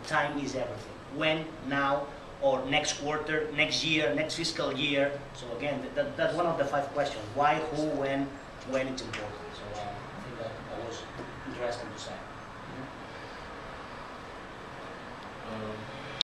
time is everything. When, now, or next quarter, next year, next fiscal year. So again, that's one of the 5 questions. Why, who, when it's important. So I think that was interesting to say. Um,